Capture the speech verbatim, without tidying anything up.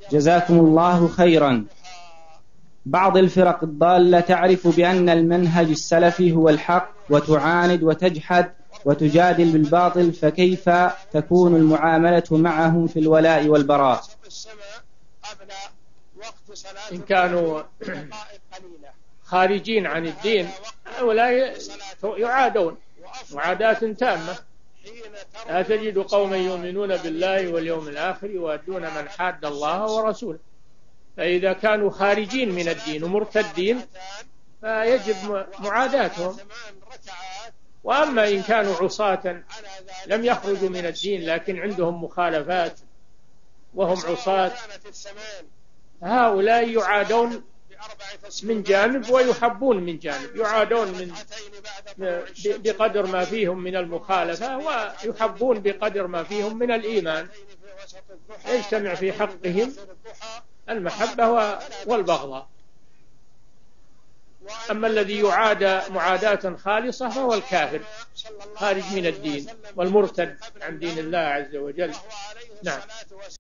جزاكم الله خيرا. بعض الفرق الضالة تعرف بأن المنهج السلفي هو الحق وتعاند وتجحد وتجادل بالباطل، فكيف تكون المعاملة معهم في الولاء والبراء؟ إن كانوا خارجين عن الدين هؤلاء يعادون معاداة تامة. لا تجد قوما يؤمنون بالله واليوم الآخر يوادون من حاد الله ورسوله. فإذا كانوا خارجين من الدين ومرتدين فيجب معاداتهم. وأما إن كانوا عصاة لم يخرجوا من الدين لكن عندهم مخالفات وهم عصاة، هؤلاء يعادون من جانب ويحبون من جانب. يعادون من بقدر ما فيهم من المخالفة ويحبون بقدر ما فيهم من الإيمان. يجتمع في حقهم المحبة والبغضاء. أما الذي يعادى معاداة خالصة فهو الكافر خارج من الدين والمرتد عن دين الله عز وجل. نعم.